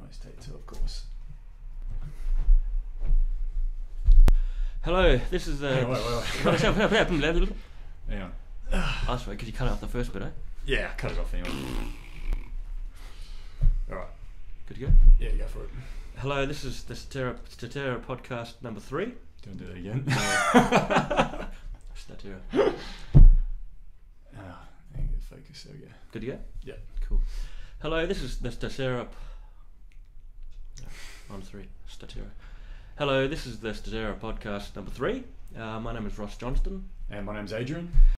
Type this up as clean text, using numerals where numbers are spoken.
Almost take two, of course. Hello, this is Wait. Hang on. Oh, sorry, could you cut out the first bit, eh? Yeah, cut it off anyway. Alright. Good to go? Yeah, go for it. Hello, this is the Statera podcast number 3. Don't do that again. Statera. I need to focus, there we go. Good to go? Yeah. Cool. Hello, this is the Statera... on 3. Statera. Hello, this is the Statera podcast number 3. My name is Ross Johnston. And my name's Adrian.